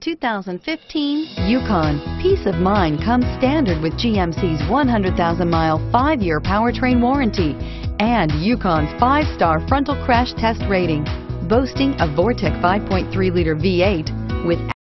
2015 Yukon. Peace of mind comes standard with GMC's 100,000-mile, 5-year powertrain warranty and Yukon's 5-star frontal crash test rating, boasting a Vortec 5.3-liter V8 with